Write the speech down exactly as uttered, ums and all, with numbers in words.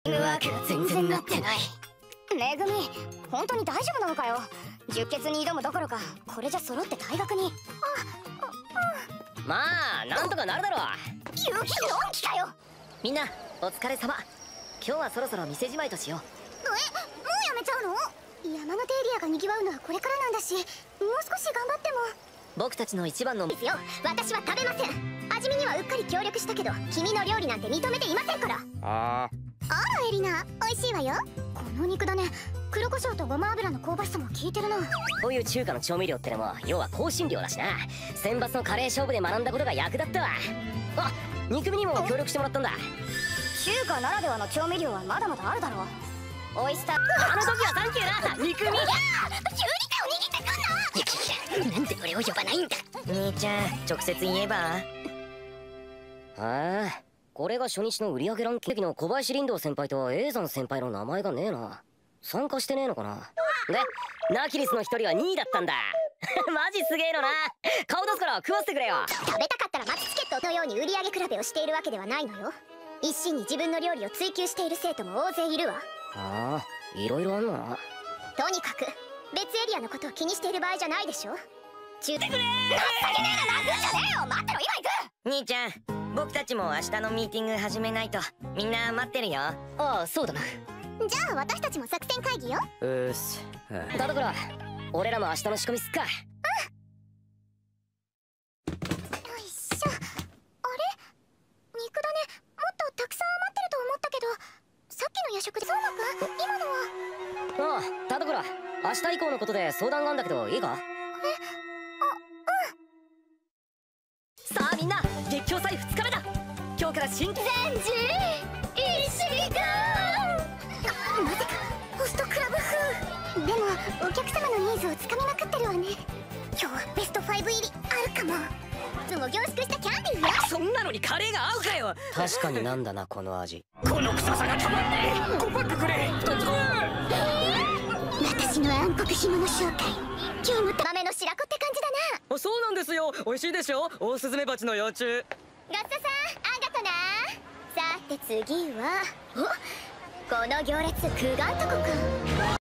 チームワークが全然なってない。 めぐみ、本当に大丈夫なのかよ。十決に挑むどころか、これじゃ揃って退学に。 まあなんとかなるだろう。 勇気の恩気かよ。 みんなお疲れ様。今日はそろそろ店じまいとしよう。 え、もうやめちゃうの？山の手エリアが賑わうのはこれからなんだし、もう少し頑張っても。 僕たちの一番のですよ。私は食べません。味見にはうっかり協力したけど、君の料理なんて認めていませんから。 ああらエリナ、美味しいわよ。この肉だね。黒胡椒とごま油の香ばしさも効いてるな。 こういう中華の調味料ってのも要は香辛料だしな。選抜のカレー勝負で学んだことが役立ったわ。あ、肉味にも協力してもらったんだ。 中華ならではの調味料はまだまだあるだろう。オイスター。 あの時はサンキューな肉味。いや急に手を握ってくんな。 なんで俺を呼ばないんだ。兄ちゃん直接言えば。ああ、これが初日の売り上げランキングの小林林道先輩と永山先輩の名前がねえな。参加してねえのかな。でナキリスの一人はにいだったんだ。マジすげえのな。顔出すから食わせてくれよ。 食べたかったら待ちチケットのように売り上げ比べをしているわけではないのよ。一心に自分の料理を追求している生徒も大勢いるわ。 ああ、いろいろあんのな。 とにかく別エリアのことを気にしている場合じゃないでしょ。中てくれー。情けねえな、泣くんじゃねえよ。待ってろ、今行く。 兄ちゃん、僕たちも明日のミーティング始めないと。みんな待ってるよ。ああ、そうだな。 じゃあ私たちも作戦会議よ。 うーす。だから俺らも明日の仕込みすっか。 うん。よいしょ。あれ、肉だね。もっとたくさん余ってると思ったけど、さっきの夜食でそうまくん、今のは。 ああ、田所、明日以降のことで相談があんだけどいいか。 え、あ、 うん。さあみんな、月経祭ふつかめだ。今日から新規全時石がまさかホストクラブ風。でもお客様のニーズをつかみまくってるわね。今日はベストファイブ入りあるかも。いつも凝縮したキャンディーよ。 そんなのにカレーが合うかよ。確かになんだなこの味。 この臭さがたまんねえ。ごパックくれ。 私の暗黒干物紹介。今日も豆の白子って感じだな。 あ、そうなんですよ。美味しいでしょ、オオスズメバチの幼虫。 ガッサさん、あがとな。さて次は、お、この行列くがんとこか。